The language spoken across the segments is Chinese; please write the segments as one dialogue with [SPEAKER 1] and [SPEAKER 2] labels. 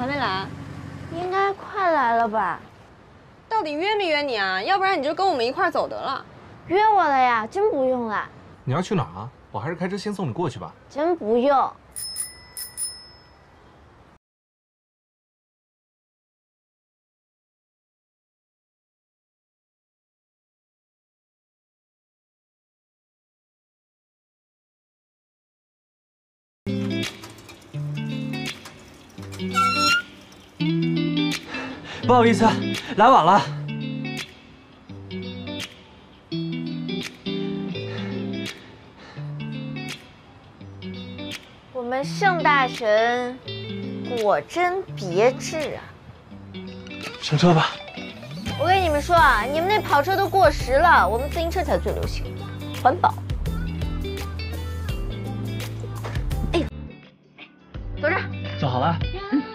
[SPEAKER 1] 还没来？
[SPEAKER 2] 应该快来了吧？
[SPEAKER 1] 到底约没约你啊？要不然你就跟我们一块走得了。
[SPEAKER 2] 约我了呀，真不用了。
[SPEAKER 3] 你要去哪儿啊？我还是开车先送你过去吧。
[SPEAKER 2] 真不用。
[SPEAKER 4] 不好意思，来晚了。
[SPEAKER 2] 我们盛大神果真别致啊！
[SPEAKER 4] 上车吧。
[SPEAKER 2] 我跟你们说啊，你们那跑车都过时了，我们自行车才最流行，环保。哎，走着。
[SPEAKER 4] 坐好了。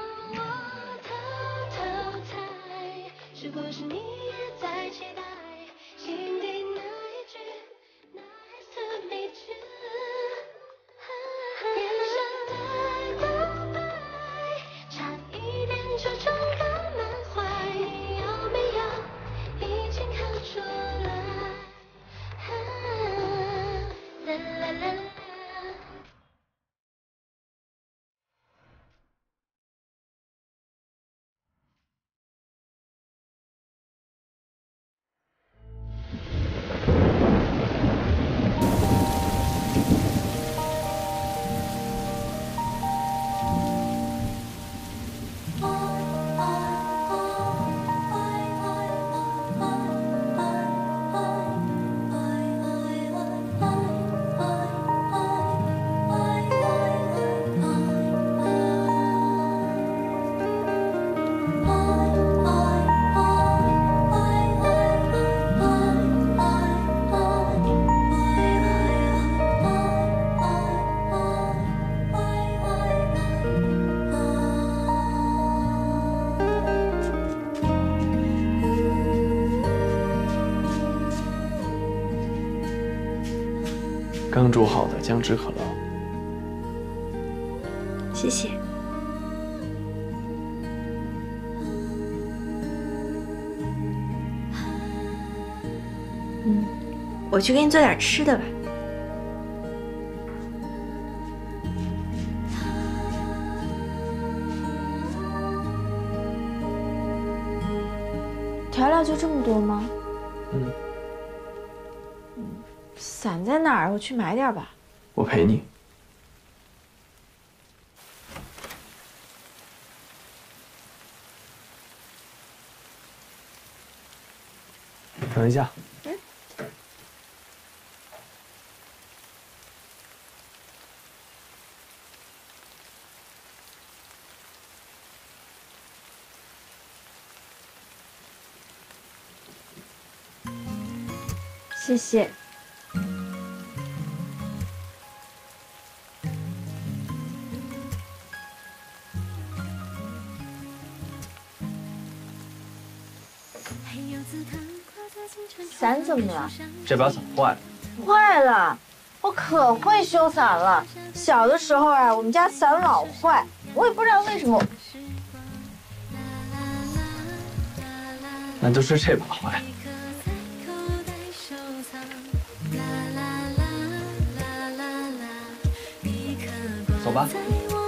[SPEAKER 4] 刚煮好的姜汁可乐，
[SPEAKER 5] 谢谢。我去给你做点吃的吧。
[SPEAKER 2] 调料就这么多吗？
[SPEAKER 4] 嗯。
[SPEAKER 2] 伞在哪儿？我去买点吧。
[SPEAKER 4] 我陪你。等一下。
[SPEAKER 2] 谢谢。伞怎么了？
[SPEAKER 4] 这把伞坏了。
[SPEAKER 2] 坏了，我可会修伞了。小的时候啊，我们家伞老坏，我也不知道为什么。
[SPEAKER 4] 那就是这把坏了。走吧。